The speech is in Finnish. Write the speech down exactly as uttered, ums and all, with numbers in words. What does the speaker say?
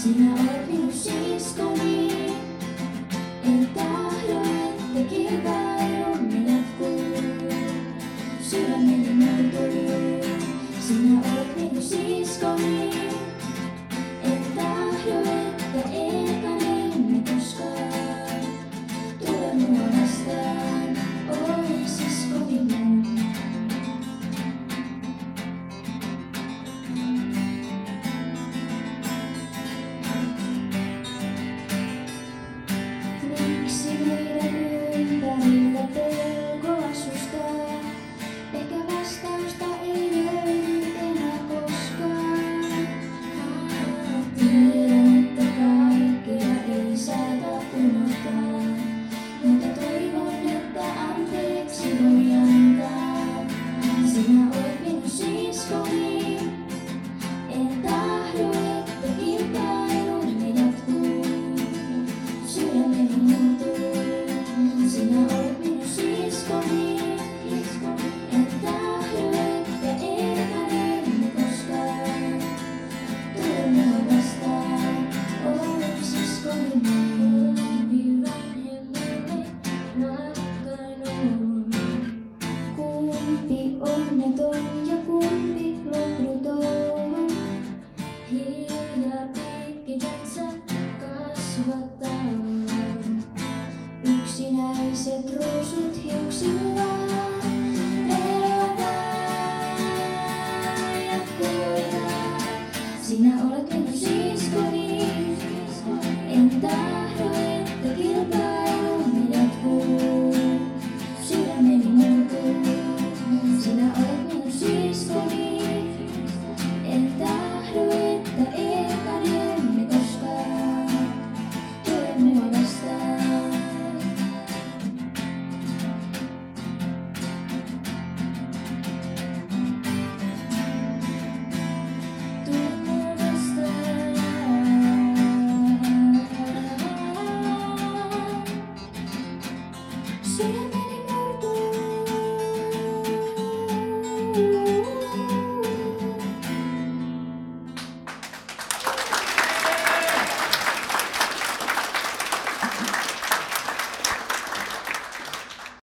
Sinä olet minun siskoni, en tahdo, että kilpailumme jatkuu. Sydämeni murtuu. Sinä olet minun siskoni, en tahdo, että epäilemme koskaan. Tule mua vastaan, oi siskoni mun. Miksi meidän ympärillä pelko asustaa? Ehkä vastausta ei löydy enää koskaan. Tiedän, että kaikkea ei saata unohtaa, mutta toivon, että anteeksi voi antaa. Sinä olet minun siskoni, en tahdo, että kilpailumme jatkuu. Sydämeni murtuu. Sinä olet minun siskoni, en tahdo, että epäilemme koskaan. Tule mua vastaan, oi siskoni mun. Kumpi onneton ja kumpi lohduton? Hiljaa piikkinsä kasvataan. Yksinäiset ruusut hiuksillaan elävät ja kuolevat. Sinä olet